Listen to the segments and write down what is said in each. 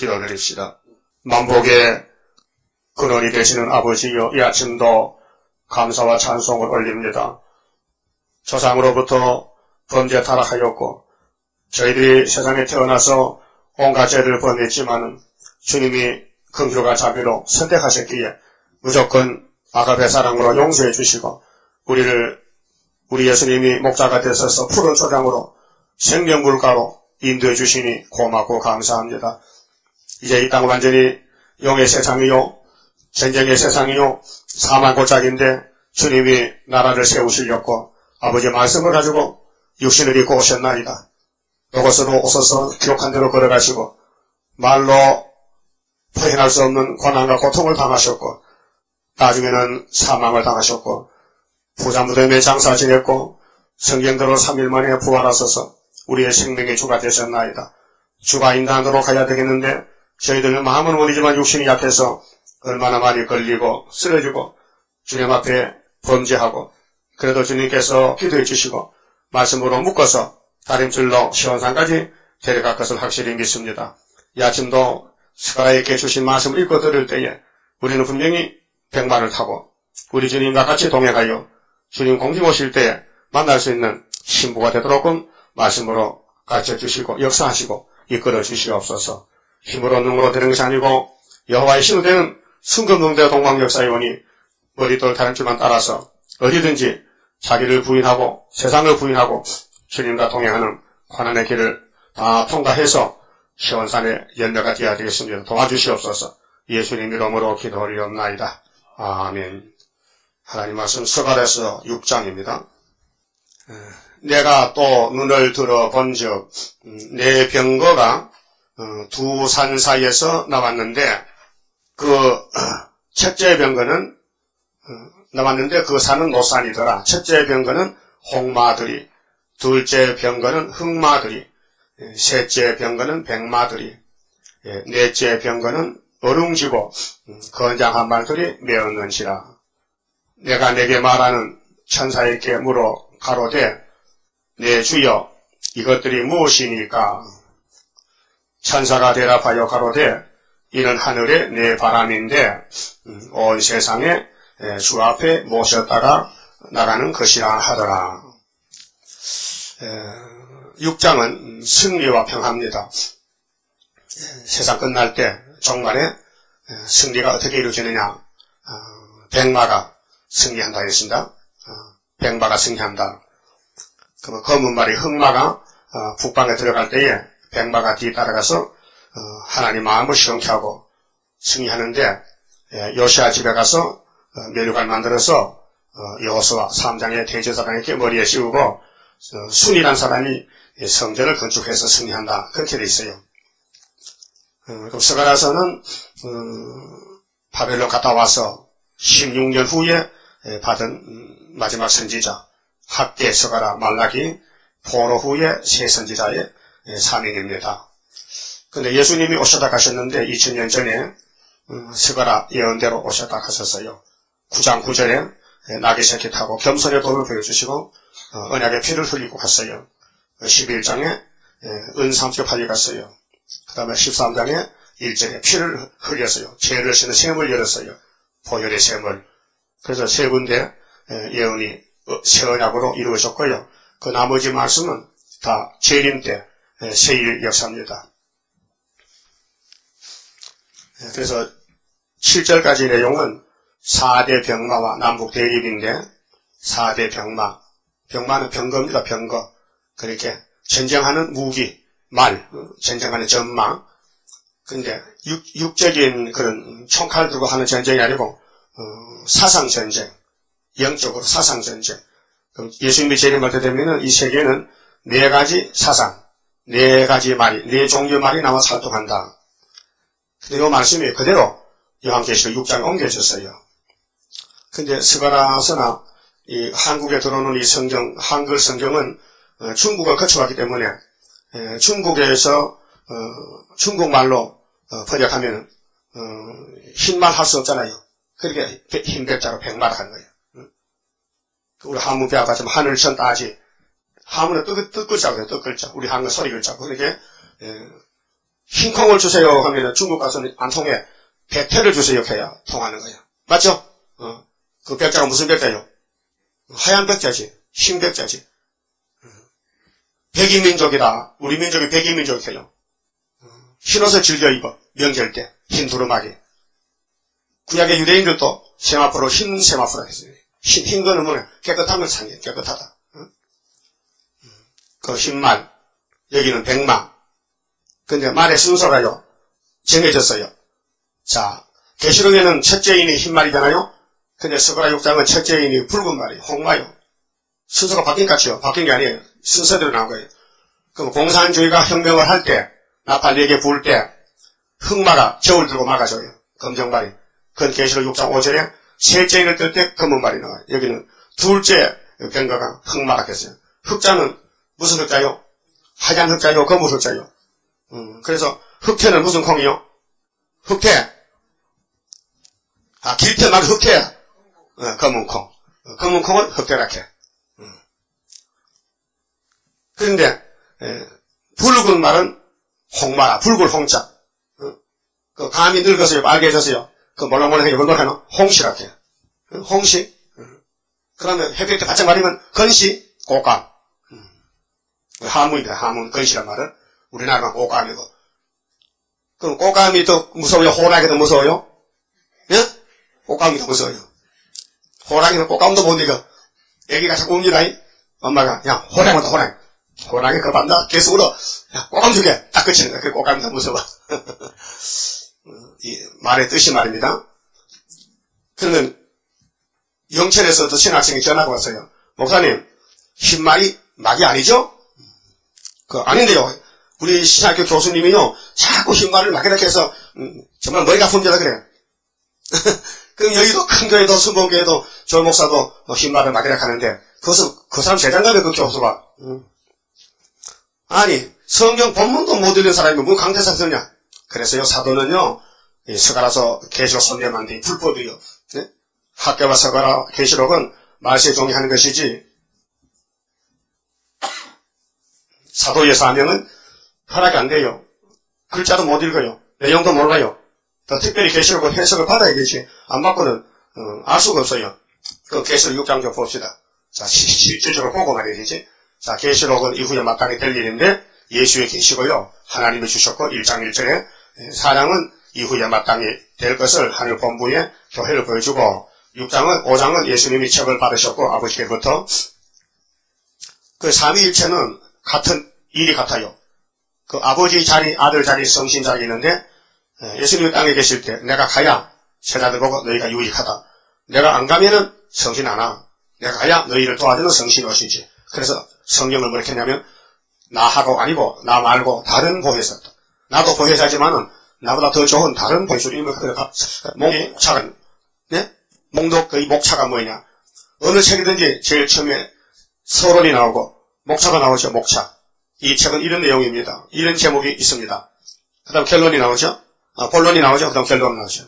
기도드립시다. 만복의 근원이 되시는 아버지여, 이 아침도 감사와 찬송을 올립니다. 조상으로부터 범죄 타락하였고 저희들이 세상에 태어나서 온갖 죄를 범했지만 주님이 긍휼과 자비로 선택하셨기에 무조건 아가페 사랑으로 용서해 주시고 우리 예수님이 목자가 되셔서 푸른 초장으로 생명물가로 인도해 주시니 고맙고 감사합니다. 이제 이 땅은 완전히 용의 세상이요, 전쟁의 세상이요, 사망 고짝인데 주님이 나라를 세우시려고 아버지 말씀을 가지고 육신을 입고 오셨나이다. 이것으로 오셔서 기록한 대로 걸어가시고 말로 표현할 수 없는 고난과 고통을 당하셨고 나중에는 사망을 당하셨고 부자 무덤에 장사 지냈고 성경대로 3일 만에 부활하셔서 우리의 생명의 주가 되셨나이다. 주가 인간으로 가야 되겠는데 저희들은 마음은 원이지만 육신이 약해서 얼마나 많이 걸리고 쓰러지고 주님 앞에 범죄하고 그래도 주님께서 기도해 주시고 말씀으로 묶어서 다림줄로 시온산까지 데려갈 것을 확실히 믿습니다. 이 아침도 스가랴에게 주신 말씀을 읽고 들을 때에 우리는 분명히 백마를 타고 우리 주님과 같이 동행하여 주님 공중 오실 때에 만날 수 있는 신부가 되도록 말씀으로 가르쳐주시고 역사하시고 이끌어 주시옵소서. 힘으로 능으로 되는 것이 아니고 여호와의 신으로 되는 순금능대 동방역사에 오니 머리돌 다른 줄만 따라서 어디든지 자기를 부인하고 세상을 부인하고 주님과 동행하는 고난의 길을 다 통과해서 시온산의 열매가 되어야 되겠습니다. 도와주시옵소서. 예수님 이름으로 기도하리옵나이다. 아멘. 하나님 말씀 스가랴서 6장입니다. 내가 또 눈을 들어본즉 내 병거가 두 산 사이에서 나왔는데 그 첫째 병거는 나왔는데 그 산은 노산이더라. 첫째 병거는 홍마들이, 둘째 병거는 흑마들이, 셋째 병거는 백마들이, 넷째 병거는 어룽지고 건장한 말들이 메었는지라. 내가 내게 말하는 천사에게 물어 가로되 내 주여 이것들이 무엇이니까? 천사가 대답하여 가로되 이는 하늘의 내 바람인데 온 세상에 주 앞에 모셨다가 나가는 것이라 하더라. 6장은 승리와 평화입니다. 세상 끝날 때 종말에 승리가 어떻게 이루어지느냐. 백마가 승리한다 했습니다. 백마가 승리한다. 그러면 검은 말이 흑마가 북방에 들어갈 때에 백마가 뒤따라가서 하나님 마음을 시원케 하고 승리하는데 요시아 집에 가서 멸류관 만들어서 여호수아 3장의 대제사장에게 머리에 씌우고 순이란 사람이 성전을 건축해서 승리한다. 그렇게 돼 있어요. 그럼 스가랴서는 바벨론 갔다 와서 16년 후에 받은 마지막 선지자 학계, 스가랴, 말라기, 포로 후에 세 선지자의 사명입니다. 근데 예수님이 오셨다 가셨는데 2000년 전에 스가랴 예언대로 오셨다 가셨어요. 9장 9절에 나귀 새끼 타고 겸손의 도를 보여주시고 언약의 피를 흘리고 갔어요. 11장에 은삼적 팔리 갔어요. 그 다음에 13장에 1절에 피를 흘렸어요. 죄를 씻는 셈을 열었어요. 보혈의 셈을. 그래서 세 군데 예언이 새 언약으로 이루어졌고요. 그 나머지 말씀은 다 재림 때 세일 역사입니다. 그래서 7절까지 내용은 4대 병마와 남북 대립인데 4대 병마. 병마는 병거입니다. 병거. 그렇게 전쟁하는 무기, 말, 전쟁하는 전망. 근데 육적인 그런 총칼 들고 하는 전쟁이 아니고 사상전쟁, 영적으로 사상전쟁. 예수님이 재림할 때 되면은 이 세계는 4가지 사상, 4가지 말이, 4종류의 말이 나와 살동한다. 근데 이 말씀이 그대로 요한계시록 6장에 옮겨졌어요. 근데 스가랴서나 이 한국에 들어오는 이 성경, 한글 성경은 중국을 거쳐갔기 때문에 중국에서 중국말로 번역하면 흰말 할 수 없잖아요. 그렇게 흰백자로 백마를 한 거예요. 우리 한문 배워가지고 하늘천 따지. 한문은 뜻글자고 해요. 뜻글자. 우리 한글 소리글자고. 그렇게 흰 콩을 주세요 하면 중국 가서는 안 통해. 백태를 주세요 해야 통하는 거예요. 맞죠? 그 백자가 무슨 백자예요? 하얀 백자지. 흰 백자지. 백이민족이다. 우리 민족이 백이민족이에요. 흰옷을 즐겨 입어. 명절 때. 흰 두루마기. 구약의 유대인들도 세마포로 흰 세마포라 했어요. 흰 거는 뭐냐? 깨끗하면 상해. 깨끗하다. 그 흰말. 여기는 백마. 근데 말의 순서가요. 정해졌어요. 자, 계시록에는 첫째인이 흰말이잖아요. 근데 스가랴 6장은 첫째인이 붉은 말이 홍마요. 순서가 바뀐 것 같죠? 바뀐 게 아니에요. 순서대로 나온 거예요. 그럼 공산주의가 혁명을 할 때, 나팔4개 부을 때, 흑마가 저울 들고 막아줘요. 검정말이. 그건 계시록 6장 5절에 셋째인을 뜰 때 검은 말이 나와요. 여기는 둘째 병거가 흑마가 됐어요. 흑자는 무슨 흑자요? 하얀 흑자요? 검은 흑자요? 그래서 흑태는 무슨 콩이요? 흑태. 아, 길태 말고 흑태. 검은 콩. 검은 콩은 흑태라 해. 그런데 붉은 말은 홍마라. 붉은 홍자. 그 감이 늙어서요. 빨개져서요. 그 몰랑몰랑해요. 이걸 뭐라 하나? 홍시라 해. 홍시. 그러면 햇볕에 바짝 마르면 건시, 꽃감. 하문입니다. 하문. 건시란 말은 우리나라만 꽃감이고. 그럼 꽃감이 더 무서워요? 호랑이 더 무서워요? 예? 꽃감이 더 무서워요. 호랑이는 꽃감도 못 이겨. 애기가 자꾸 웁니다. 엄마가, 야, 호랑이다, 호랑이. 호랑이 겁한다. 계속 울어. 야, 꽃감 주게. 딱 그치는 거야. 그 꽃감이 더 무서워. 이 말의 뜻이 말입니다. 그러면 영천에서도 신학생이 전화가 왔어요. 목사님, 흰말이 막이 아니죠? 아닌데요. 우리 신학교 교수님이요, 자꾸 흰말을 막 이렇게 해서, 정말 머리가 아픕니다, 그래요. 그럼 여기도 큰 교회도, 순봉교회도, 조목사도 흰말을 막 이렇게 하는데, 그 사람 세장갑에 그 교수가. 아니, 성경 본문도 못 읽는 사람이 뭐 강대상 쓰냐? 그래서요, 사도는요, 서가라서 계시록 손대만 돼, 불법이요. 네? 학교와 서가라, 계시록은 말세에 종이하는 것이지, 사도의 사명은 허락이 안 돼요. 글자도 못 읽어요. 내용도 몰라요. 더 특별히 계시록은 해석을 받아야겠지. 안 받고는 알 수가 없어요. 그 계시록 6장 좀 봅시다. 자, 실질적으로 보고 말해야 되지. 자, 계시록은 이후에 마땅히 될 일인데 예수의 계시고요. 하나님이 주셨고 1장 1절에 사랑은 이후에 마땅히 될 것을 하늘 본부에 교회를 보여주고 5장은 예수님이 책을 받으셨고 아버지께로부터 그 삼위일체는 같은 일이 같아요. 그 아버지 자리, 아들 자리, 성신 자리 있는데 예수님이 땅에 계실 때 내가 가야 제자들 보고 너희가 유익하다. 내가 안 가면은 성신 안 와. 내가 가야 너희를 도와주는 성신이 오시지. 그래서 성경을 뭐렇게 했냐면 나하고 아니고 나 말고 다른 보혜사. 나도 보혜사지만은 나보다 더 좋은 다른 보혜사를 목차가 네? 목록 그 목차가 뭐냐? 어느 책이든지 제일 처음에 서론이 나오고 목차가 나오죠. 목차. 이 책은 이런 내용입니다. 이런 제목이 있습니다. 그 다음 결론이 나오죠. 본론이 나오죠. 그 다음 결론 나오죠.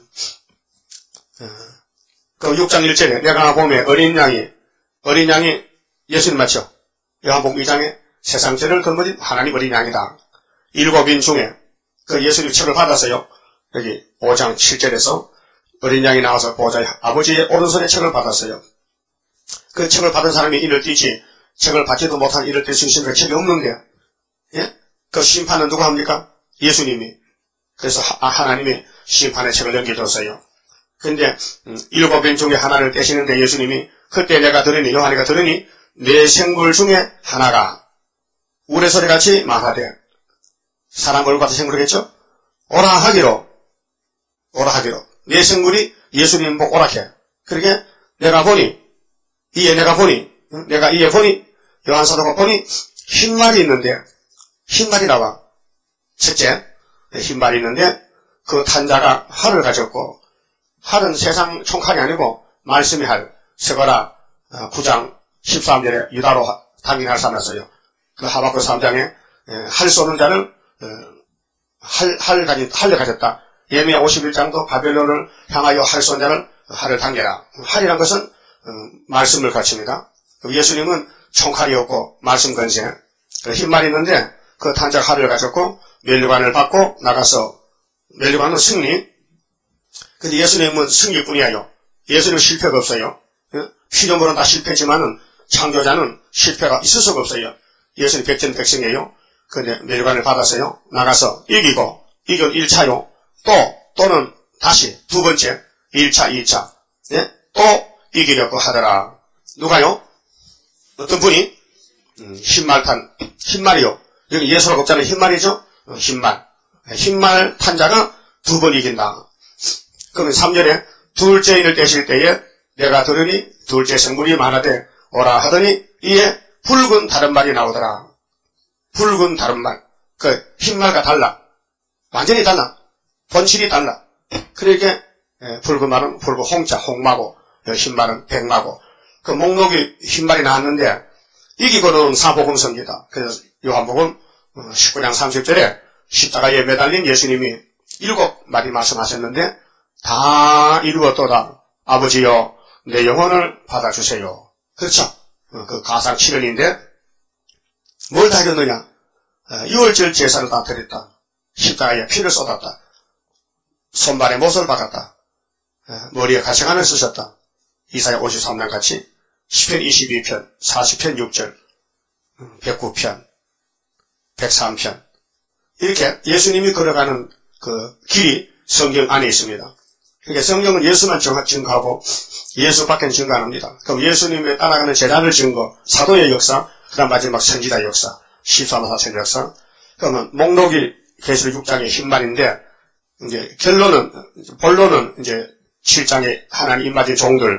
그 6장 1절에 내가 보면 어린 양이 예수님 맞죠? 요한복음 2장에 세상 죄를 거머쥔 하나님 어린 양이다. 7인 중에 그 예수님 책을 받았어요. 여기 5장 7절에서 어린 양이 나와서 보좌의 아버지의 오른손에 책을 받았어요. 그 책을 받은 사람이 이를 띄지 책을 받지도 못한 이를 뗄 수 있는 책이 없는데 예? 그 심판은 누가 합니까? 예수님이. 그래서 하나님이 심판의 책을 넘겨줬어요. 근데 7인 중에 하나를 떼시는데 예수님이 그때 내가 들으니 요한이가 들으니 내 생물 중에 하나가 우레소리같이 말하되 사람 얼굴 같은 생물이겠죠? 오라 하기로 내 생물이 예수님 보고 오락해. 그러게 내가 이에 보니 요한사도가 보니 흰말이 있는데 흰말이 나와. 첫째 흰말이 있는데 그 탄자가 활을 가졌고 활은 세상 총칼이 아니고 말씀의 활. 서가라 9장 13절에 유다로 당긴 활 삼았어요. 그 하박국 3장에 활 쏘는 자를 활을 가졌다. 예미야 51장도 바벨론을 향하여 활 쏜 자를 활을 당겨라. 활이란 것은 말씀을 가르칩니다. 예수님은 총칼이 없고 말씀 건세. 흰말이 있는데 그 탄자가 활을 가졌고 면류관을 받고 나가서 면류관은 승리. 근데 예수님은 승리뿐이에요. 예수님은 실패가 없어요. 피조물은 다 실패지만은 창조자는 실패가 있을 수가 없어요. 예수님 백전백승이에요. 근데 면류관을 받았어요. 나가서 이기고 이건 1차요. 또는 다시 두 번째 1차, 2차 예? 또 이기려고 하더라. 누가요? 어떤 분이? 흰말이요. 여기 예수라고 없잖아요. 흰말이죠? 흰말 탄자가 두 번 이긴다. 그러면 3절에 둘째인을 떼실 때에 내가 들으니 둘째 성물이 많아되 오라 하더니 이에 붉은 다른 말이 나오더라. 붉은 다른 말. 그 흰말과 달라. 완전히 달라. 본질이 달라. 그러니까 붉은 말은 붉은 홍자, 홍마고 흰말은 백마고 그 목록이 흰말이 나왔는데 이기고는 사복음서입니다. 그래서 요한복음 19장 30절에 십자가에 매달린 예수님이 7마디 말씀하셨는데 다 이루었도다. 아버지여 내 영혼을 받아주세요. 그렇죠. 그 가상 7원인데 뭘 다 이뤘느냐. 6월절 제사를 다 드렸다. 십자가에 피를 쏟았다. 손발에 못을 박았다. 머리에 가시관을 쓰셨다. 이사야 53장 같이 시편 22편, 40편 6절, 109편, 103편 이렇게 예수님이 걸어가는 그 길이 성경 안에 있습니다. 그러니까 성경은 예수만 증거하고 예수 밖에는 증거 안 합니다. 그럼 예수님의 따라가는 제자를 증거, 사도의 역사, 그 다음 마지막 선지자 역사, 14마사천 역사. 그러면 목록이 계시록 6장의 흰말인데 이제 본론은 이제 7장에 하나님 입맞은 종들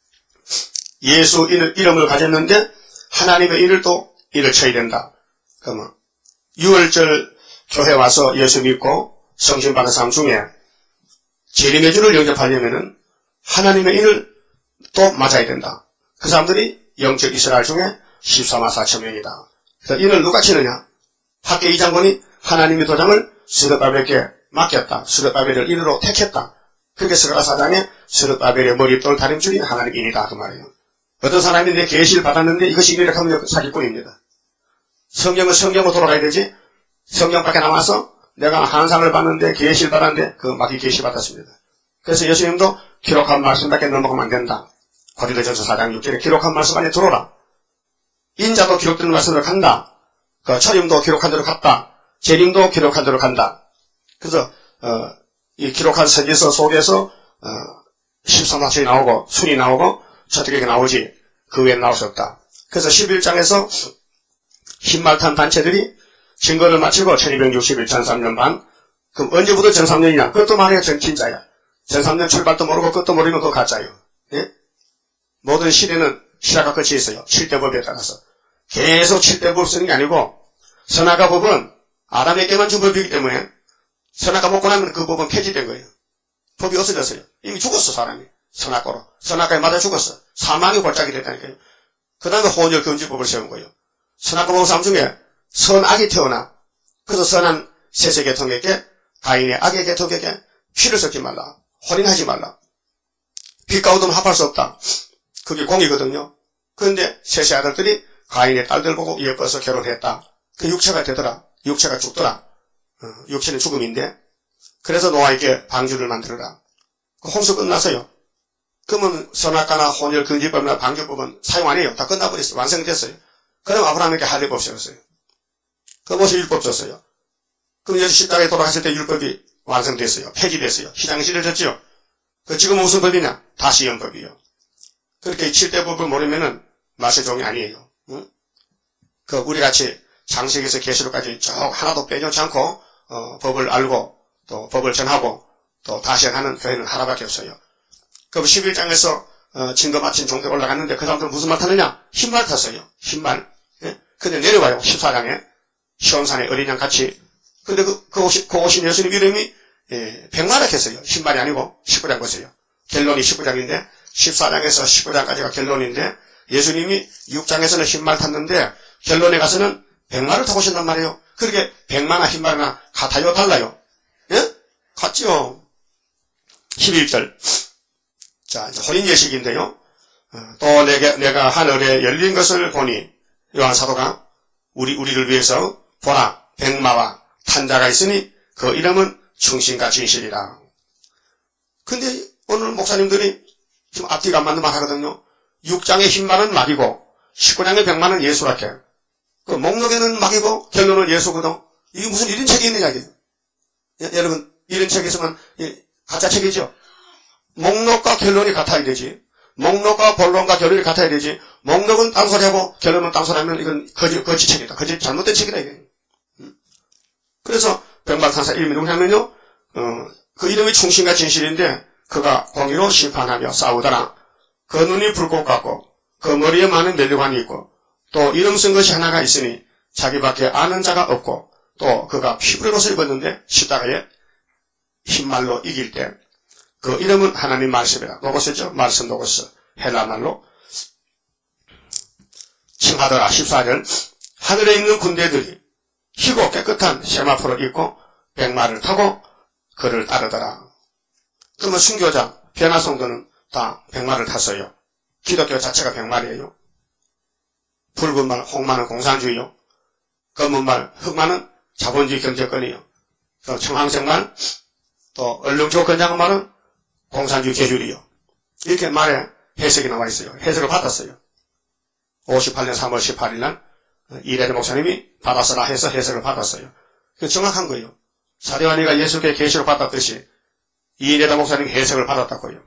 예수 이름을 가졌는데 하나님의 일을 또 일을 쳐야 된다. 그러면 6월절 교회 와서 예수 믿고 성신 받은 사람 중에 재림의 주를 영접하려면은 하나님의 일을 또 맞아야 된다. 그 사람들이 영적 이스라엘 중에 14만 4천 명이다. 그래서 이를 누가 치느냐? 학계 이장군이 하나님의 도장을 스룹바벨에게 맡겼다. 스룹바벨을 인으로 택했다. 그렇게 스가랴 4장에 스룹바벨의 머리돌 다림줄이 하나님 인이다. 그 말이에요. 어떤 사람이 내 계시를 받았는데 이것이 인이라 하면 사기꾼입니다. 성경은 성경으로 돌아가야 되지. 성경 밖에 나와서 내가 한상을 봤는데 계시를 받았는데 그 마귀 계시 받았습니다. 그래서 예수님도 기록한 말씀밖에 넘어가면 안 된다. 고린도전서 4장 6절에 기록한 말씀 안에 들어오라. 인자도 기록된 말씀으로 간다. 그 초림도 기록한 대로 갔다. 재림도 기록한 대로 간다. 그래서 이 기록한 선지서 속에서 13마천이 나오고 순이 나오고 저쪽에 나오지 그 외에 나올 수 없다. 그래서 11장에서 흰말 탄 단체들이 증거를 마치고 1260일 전3년 반. 그럼 언제부터 전3년이냐? 그것도 말해야 진짜야. 전3년 출발도 모르고 그것도 모르면 그거 가짜예요. 예? 모든 시대는 시작과 끝이 있어요. 7대 법에 따라서. 계속 7대 법 쓰는 게 아니고 선악과 법은 아담에게만 준 법이기 때문에 선악과 먹고 나면 그 법은 폐지된 거예요. 법이 없어졌어요. 이미 죽었어 사람이. 선악과로. 선악과에 맞아 죽었어. 사망이 골짜기 됐다니까요. 그 다음에 혼혈 금지법을 세운 거예요. 선악과 먹은 사람 중에 선악이 태어나. 그래서 선한 세세계통에게 가인의 악의 계통에게 피를 섞지 말라. 혼인하지 말라. 빛과 어둠 합할 수 없다. 그게 공이거든요. 그런데 셋의 아들들이 가인의 딸들 보고 예뻐서 결혼했다. 그 육체가 되더라. 육체가 죽더라. 육체는 죽음인데. 그래서 노아에게 방주를 만들어라. 그 홍수 끝났어요. 그러면 선악과나 혼혈 금지법이나 방주법은 사용 안 해요. 다 끝나버렸어요. 완성됐어요. 그럼 아브라함에게 할례법 세웠어요. 그것이 율법 줬어요. 그럼 예수 십자가에 돌아갔을 때 율법이 완성됐어요. 폐지됐어요. 시장이 찢어졌죠. 그 지금은 무슨 법이냐? 다시 연법이에요. 그렇게 7대 법을 모르면은 마실 종이 아니에요. 응? 그 우리같이 장세기에서 계시록까지 쭉 하나도 빼놓지 않고 법을 알고 또 법을 전하고 또 다시 하는 교회는 하나밖에 없어요. 그럼 11장에서 증거 마친 종들 올라갔는데 그 사람들은 무슨 말 타느냐? 흰말 탔어요. 흰말. 예? 근데 내려와요. 14장에 시온산에 어린 양 같이. 근데 그 오신 예수님 이름이 백마라 했어요. 흰말이 아니고 19장 보세요. 결론이 19장인데 14장에서 19장까지가 결론인데 예수님이 6장에서는 흰말 탔는데 결론에 가서는 백마를 타고 오신단 말이에요. 그렇게 백마나 흰말이나 같아요? 달라요? 예? 같지요. 11절. 자, 이제 혼인 예식인데요. 또 내가 하늘에 열린 것을 보니 요한 사도가 우리를 위해서 보라 백마와 탄자가 있으니 그 이름은 충신과 진실이라. 근데 오늘 목사님들이 지금 앞뒤가 안 맞는 말 하거든요. 6장의 흰말은 막이고 19장의 백마는 예수라케. 그 목록에는 막이고 결론은 예수거든. 이게 무슨 이런 책이 있느냐 이게. 여러분 이런 책이 있으면 가짜 책이죠. 목록과 결론이 같아야 되지. 목록과 본론과 결론이 같아야 되지. 목록은 딴소리하고 결론은 딴소리하면 이건 거짓 책이다. 거짓 잘못된 책이다 이게. 그래서 백마탄사 이름이 누구냐면요. 그 이름이 충신과 진실인데 그가 공의로 심판하며 싸우더라. 그 눈이 불꽃 같고 그 머리에 많은 멸류관이 있고 또 이름 쓴 것이 하나가 있으니 자기밖에 아는 자가 없고 또 그가 피부의 옷을 입었는데 십자가에 흰말로 이길 때 그 이름은 하나님 말씀이라. 로고스죠. 말씀 로고스. 헬라말로 칭하더라. 14절 하늘에 있는 군대들이 희고 깨끗한 세마포를 입고 백마를 타고 그를 따르더라. 그러면 순교자 변화성도는 다 백마를 탔어요. 기독교 자체가 백말이에요. 붉은 말 홍마는 공산주의요. 검은 말 흑마는 자본주의 경제권이요. 또 청황색말 또 얼렁조 건장한 말은 공산주의 계율이요. 이렇게 말에 해석이 나와 있어요. 해석을 받았어요. 58년 3월 18일 날 이래대 목사님이 받았으라 해서 해석을 받았어요. 그 정확한 거예요. 사도요한이가 예수께 계시를 받았듯이 이래대 목사님이 해석을 받았다고요.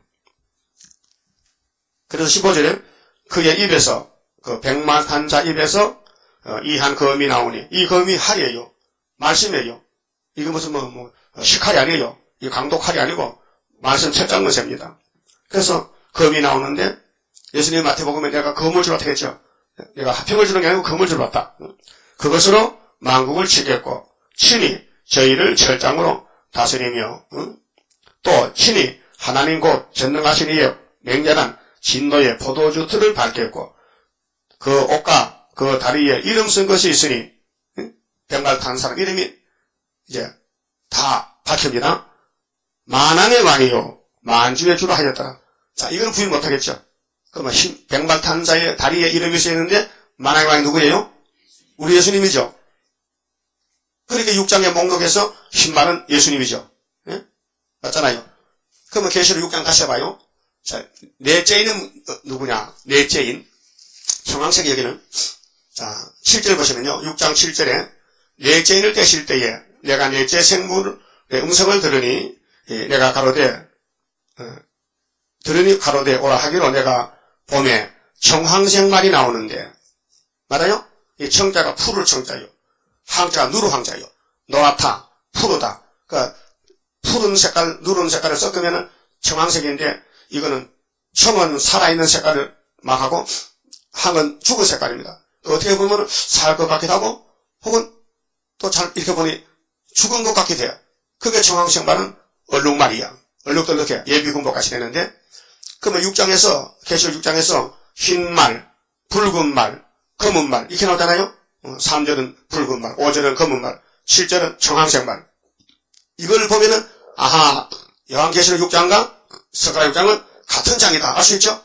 그래서 15절에 그의 입에서 그 백마탄자 입에서 이한 검이 나오니 이 검이 활이에요. 말씀이에요. 이거 무슨 식칼이 아니에요. 이 강독칼이 아니고 말씀 책장문세입니다. 그래서 검이 나오는데 예수님 마태복음에 내가 검을 주러 왔다 했죠. 내가 화평을 주는 게 아니고 검을 주러 왔다. 그것으로 만국을 치겠고 친히 저희를 철장으로 다스리며 또 친히 하나님 곧 전능하신 이의 맹렬한 진노의 포도주 틀을 밟겠고 그 옷과 그 다리에 이름 쓴 것이 있으니 백말 탄 사람 이름이 이제 다 밝힙니다. 만왕의 왕이요 만주의 주로 하였더라. 자, 이건 부인 못하겠죠. 그러면 백말 탄 자의 다리에 이름이 쓰였는데 만왕의 왕이 누구예요? 우리 예수님이죠. 그러니까 6장의 목록에서 흰말은 예수님이죠. 예? 맞잖아요. 그러면 계시록 6장 다시 해봐요. 자, 넷째인은 누구냐? 넷째인. 형황색 여기는. 자, 7절 보시면요. 6장 7절에 넷째인을 떼실 때에 내가 넷째 생물의 음성을 들으니 내가 가로되 오라 하기로 내가 봄에 청황색 말이 나오는데 맞아요? 이 청자가 푸를 청자요. 황자가 누르 황자요. 노랗다, 푸르다. 그러니까 푸른 색깔, 누른 색깔을 섞으면 청황색인데 이거는 청은 살아있는 색깔을 막 하고 황은 죽은 색깔입니다. 어떻게 보면 살 것 같기도 하고 혹은 또 잘 이렇게 보니 죽은 것 같기도 해요. 그게 청황색 말은 얼룩말이야. 얼룩덜룩해. 예비군복같이 되는데 그러면 6장에서 계시록 6장에서 흰말, 붉은 말, 검은 말 이렇게 나오잖아요. 3절은 붉은 말, 5절은 검은 말, 7절은 청황색 말. 이걸 보면은 아하 요한계시록 6장과 스가랴 6장은 같은 장이다. 알 수 있죠?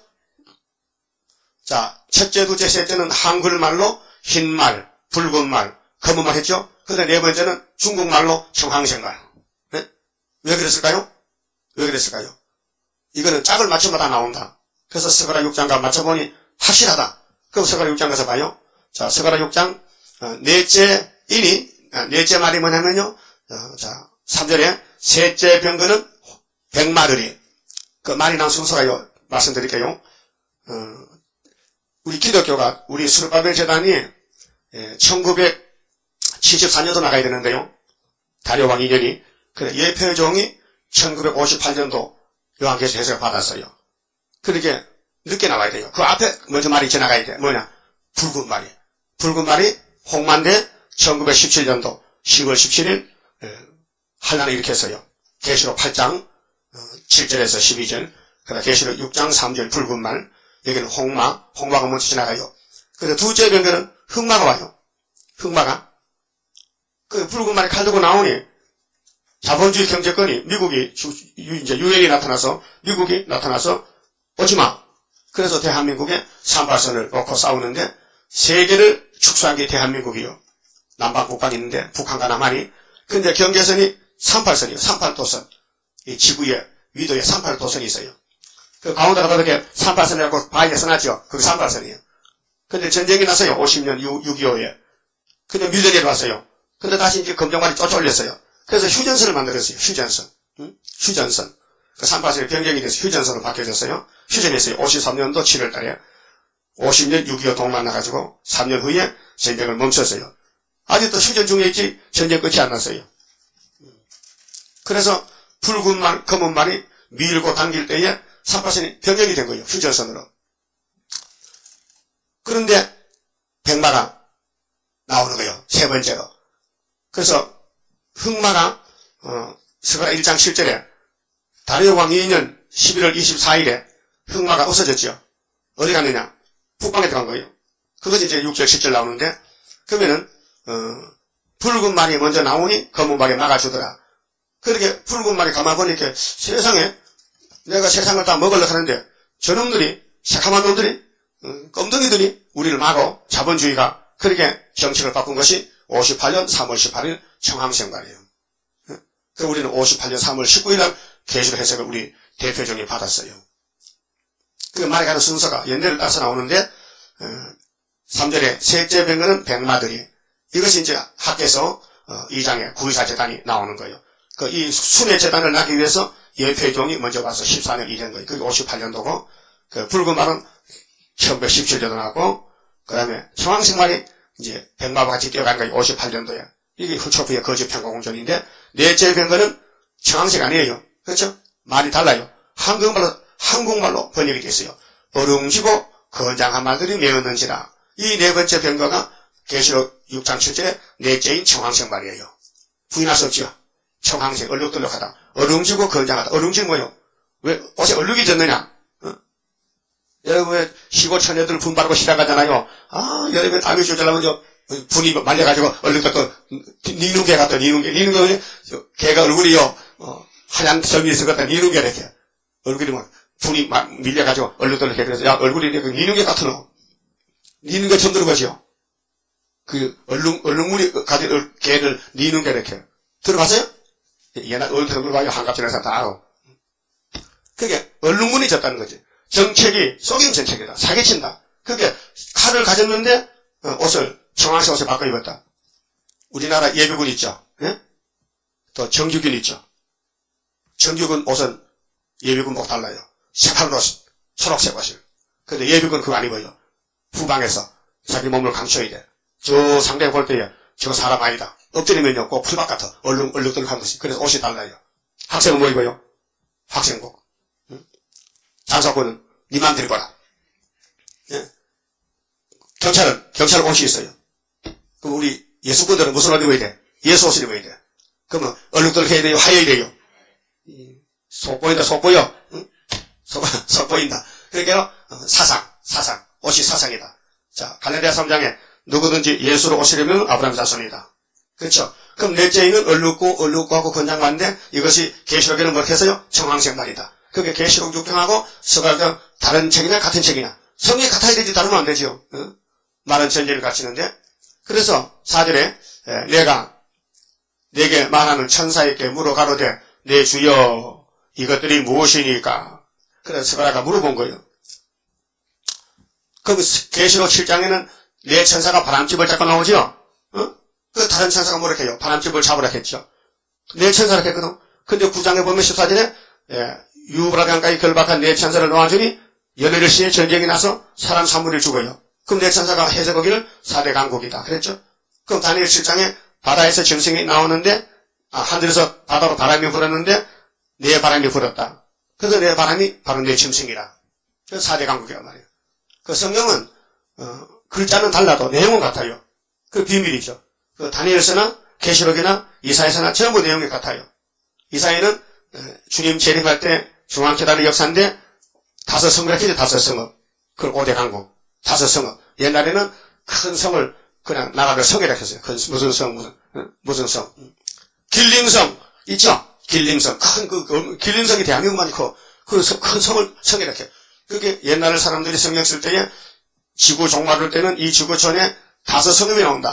자, 첫째, 둘째, 셋째는 한글말로 흰말, 붉은 말, 검은 말 했죠? 그런데 네 번째는 중국말로 청황색 말. 네? 왜 그랬을까요? 왜 그랬을까요? 이거는 짝을 맞춰마다 나온다. 그래서 스가랴 6장과 맞춰보니 확실하다. 그럼 스가랴 6장 가서 봐요. 자, 스가랴 6장 넷째 말이 뭐냐면요. 자, 3절에 셋째 병거는 백마들이 그 말이 나온 순서가 말씀드릴게요. 우리 기독교가 우리 수르바벨 재단이 1974년도 나가야 되는데요. 다리오 왕 2년이 그래 예표종이 1958년도 요한계시록 해석을 받았어요. 그렇게 늦게 나와야 돼요. 그 앞에 먼저 말이 지나가야 돼. 뭐냐? 붉은 말이. 붉은 말이 홍만대 1917년도 10월 17일 한란을 일으켰어요. 계시록 8장 7절에서 12절 그다음 계시록 6장 3절 붉은 말 여기는 홍마가 먼저 지나가요. 그래서 두째 병거는 흑마가 와요. 흑마가 그 붉은 말이 칼 들고 나오니 자본주의 경제권이 미국이 이제 유엔이 나타나서 미국이 나타나서 오지마. 그래서 대한민국에 38선을 놓고 싸우는데 세계를 축소한 게 대한민국이요. 남방 북방이 있는데 북한과 남한이. 근데 경계선이 38선이에요. 38도선. 이 지구의 위도에 38도선이 있어요. 그 가운데가 그렇게 38선이라고 바위에 써놨죠. 그게 38선이에요. 근데 전쟁이 났어요. 50년 6.25에. 근데 밀려 내려왔어요. 근데 다시 이제 검정관이 쫓아올렸어요. 그래서 휴전선을 만들었어요. 휴전선. 응? 휴전선. 그 38선이 변경이 돼서 휴전선으로 바뀌어졌어요. 휴전했어요. 53년도 7월 달에. 50년 6.25 동만 나가지고 3년 후에 전쟁을 멈췄어요. 아직도 휴전 중에 있지 전쟁 끝이 안 났어요. 그래서 붉은 말, 검은 말이 밀고 당길 때에 38선이 변경이 된 거예요. 휴전선으로. 그런데 백마가 나오는 거예요. 세 번째로. 그래서 흑마가 스가랴 1장 7절에 다리오 왕 2년 11월 24일에 흑마가 없어졌죠. 어디 갔느냐? 북방에 들어간 거예요. 그것이 이제 6절 7절 나오는데 그러면은 붉은 말이 먼저 나오니 검은 말이 막아주더라. 그렇게 붉은 말이 가만 보니까 세상에 내가 세상을 다 먹으려고 하는데 저놈들이 새카만 놈들이 껌덩이들이 우리를 막어 자본주의가 그렇게 정책을 바꾼 것이 58년 3월 18일 청항생관이에요. 그 우리는 58년 3월 19일 날 계시록 해석을 우리 대표정이 받았어요. 그 말에 가는 순서가 연대를 따서 나오는데 3절에 셋째 병거는 백마들이 이것이 이제 학계에서 2장에 924 재단이 나오는 거예요. 그 이 순회 재단을 낳기 위해서 예표종이 먼저 와서 14년 일한 거예요. 그게 58년도고 그 붉은 말은 1917년도 나고 그 다음에 청항생말이 이제 백마와 같이 뛰어간 거예요. 58년도에. 이게 후초프의 거짓평화공전인데 넷째 병거는 청항생 아니에요. 그렇죠? 말이 달라요. 한국말로 번역이 됐어요. 어룽지고 건장한 말들이 메었는지라. 이 네 번째 병거가 계시록 6장 7절에 넷째인 청항생 말이에요. 부인할 수 없죠. 청항생, 얼룩덜룩하다. 어룽지고 건장하다. 어룽지는 뭐예요? 왜 옷에 얼룩이 졌느냐? 여러분 왜 시골 처녀들 분 바르고 시작하잖아요. 아, 여러분 담이 조절하면 분이 말려가지고 얼룩덜룩 니눈개 같다. 니눈개 개가 얼굴이요. 하얀 점이 있을 것 같다. 니눈개 이렇게. 얼굴이 막 분이 막 밀려가지고 얼룩덜룩해. 그래서 야 얼굴이 이렇게 니눈개 같은 놈. 니눈개 처음 들어보시오. 그 얼룩무늬 가진 개를 니눈개 이렇게. 들어봤어요? 옛날 얼룩덜룩 봐요. 한갑지는 사람 다 알아. 그게 얼룩무늬 졌다는 거지. 정책이 속임 정책이다. 사기친다. 그게 칼을 가졌는데 옷을 청항생 옷을 바꿔 입었다. 우리나라 예비군 있죠. 예? 또 정규군 있죠. 정규군 옷은 예비군복 달라요. 새파란 옷, 초록색 옷을. 근데 예비군 그거 안 입어요. 후방에서 자기 몸을 감춰야 돼. 저 상대가 볼 때에 저거 사람 아니다. 엎드리면요 꼭 풀밭 같아. 얼룩덜룩한 것이. 그래서 옷이 달라요. 학생은 뭐 입어요? 학생복. 장사꾼은 니 맘대로 입어라. 예? 경찰은 옷이 있어요. 그럼 우리 예수꾼들은 무슨 옷 입어야 돼? 예수 옷을 입어야 돼. 그러면 얼룩덜룩해야 돼요? 하여야 돼요? 속 보인다, 속 보여. 응? 속 보인다. 그러니까 사상. 옷이 사상이다. 자, 갈라디아 3장에 누구든지 예수로 오시려면 아브라함 자손이다. 그렇죠? 그럼 넷째는 얼룩하고 건장만데 이것이 계시록에는 뭐 했어요? 청항생 말이다. 그게 계시록 6장하고 스가랴 다른 책이냐 같은 책이냐. 성경이 같아야 되지 다르면 안 되죠. 응? 말은 전제를 갖추는데 그래서 4절에 내가 내게 말하는 천사에게 물어 가로되 내 주여 이것들이 무엇이니까. 그래서 스가랴가 물어본 거예요. 그럼 계시록 7장에는 내 천사가 바람집을 잡고 나오죠. 어? 그 다른 천사가 뭐라 해요? 바람집을 잡으라 했죠. 내 천사라 했거든. 근데 9장에 보면 14절에 유브라강가에 결박한 내 천사를 놓아주니 열흘 시에 전쟁이 나서 사람 3분을 죽어요. 그럼 내 천사가 해석하기를 4대 강국이다. 그랬죠? 그럼 다니엘 7장에 바다에서 짐승이 나오는데 하늘에서 바다로 바람이 불었는데 내 바람이 불었다. 그래서 내 바람이 바로 내 짐승이라. 그래서 4대 강국이란 말이에요. 그 성경은 글자는 달라도 내용은 같아요. 그 비밀이죠. 그 다니엘서나 계시록이나 이사야서나 전부 내용이 같아요. 이사야는 주님 재림할 때 중앙계단의 역사인데 5성을 했죠. 5성읍. 그걸 5대 강국. 5성읍. 옛날에는 큰 성을 그냥 나라를 성이라 했어요. 무슨 성. 길림성 있죠. 길림성. 길림성이 대한민국만이 커. 큰 성을 성이라 해. 그게 옛날 사람들이 성경 쓸 때에 지구 종말을 때는 이 지구촌에 5성읍이 나온다.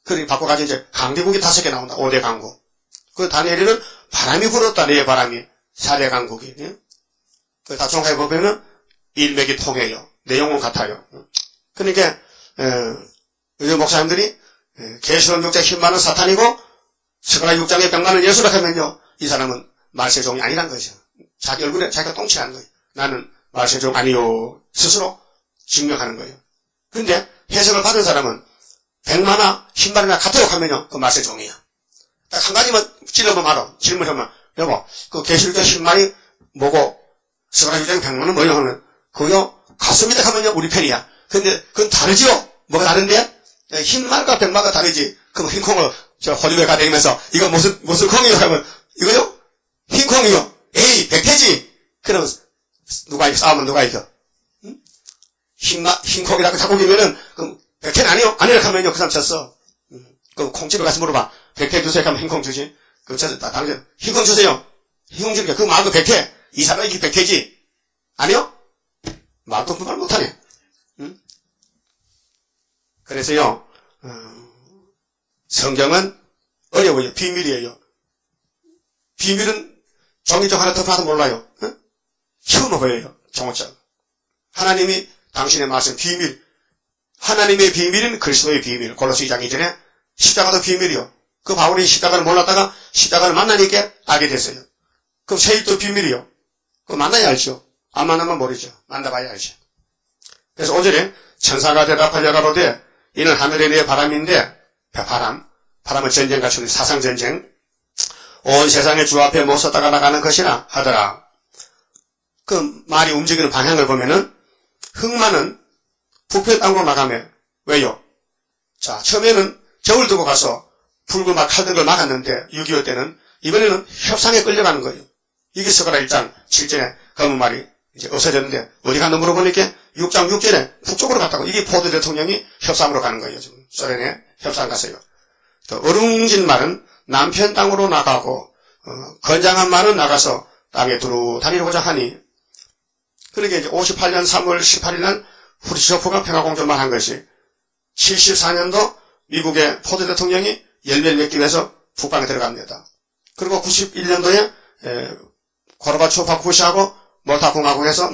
그렇게 바꿔가지고 이제 강대국이 5개 나온다. 5대 강국. 그 다니엘은 바람이 불었다. 네 바람이. 4대 강국이. 그 다 종합해보면은 일맥이 통해요. 내용은 같아요. 그러니까, 우리 목사님들이 계시록 6장 10만은 사탄이고 스가랴 6장에 100만은 예수라 하면요. 이 사람은 말세종이 아니란 거죠. 자기 얼굴에 자기가 똥칠하는 거예요. 나는 말세종 아니요. 스스로 증명하는 거예요. 그런데 해석을 받은 사람은 100만이나 10만이나 같도록 하면요. 그 말세종이에요. 딱 한 가지만 찔러보면 알아. 질문하면 여보 그 계시록 10만이 뭐고 스가랴 6장에 100만은 뭐예요? 하면 그거요. 같습니다 하면요. 우리 편이야. 근데 그건 다르지요. 뭐가 다른데? 흰말과 백말과 다르지. 그럼 흰콩을 홀리우드에 가다니면서 이거 무슨 콩이요? 하면 이거요? 흰콩이요. 에이 백태지. 그럼 누가 이겨? 싸우면 누가 이겨? 응? 흰콩이라고 자꾸 기면은 그럼 백태는 아니요? 아니라 하면요. 그 사람 졌어. 그럼 콩집에 가서 물어봐. 백태 주세요 하면 흰콩 주지. 그럼 졌다. 당신 흰콩 주세요. 흰콩 주니까 그 말도 백태. 이 사람이 이게 백태지. 아니요? 말도 그 말 못하네. 응? 그래서요, 성경은 어려워요. 비밀이에요. 비밀은 종이쪽 하나 더 봐도 몰라요. 응? 처음 보여요. 종이쪽. 하나님이 당신의 말씀 비밀. 하나님의 비밀은 그리스도의 비밀. 골로새 2장 이전에 십자가도 비밀이요. 그 바울이 십자가를 몰랐다가 십자가를 만나니까 알게 됐어요. 그럼 세입도 비밀이요. 그거 만나야 알죠. 안 만나면 모르죠. 만나봐야 알죠. 그래서 5절에 천사가 대답하여 가로되 이는 하늘의 내 바람인데 바람은 전쟁과 추는 사상전쟁 온 세상의 주 앞에 못 섰다가 나가는 것이나 하더라. 그 말이 움직이는 방향을 보면은 흑마는 북편 땅으로 나가며 왜요? 자 처음에는 저울 두고 가서 불고 막 칼든 걸 막았는데 6.25 때는 이번에는 협상에 끌려가는 거예요. 이게 스가랴 1장 7절에 검은 말이 이제 없어졌는데 어디 갔나 물어보니까 6장 6절에 북쪽으로 갔다고. 이게 포드 대통령이 협상으로 가는 거예요. 지금 소련에 협상 갔어요. 어룽진 말은 남편 땅으로 나가고 건장한 말은 나가서 땅에 두루 다니고자 하니 그러게 이제 58년 3월 18일 날 후르시초프가 평화공조만 한 것이 74년도 미국의 포드 대통령이 열매를 맺기 위해서 북방에 들어갑니다. 그리고 91년도에 고르바초프 부시하고 몰타 공화국에서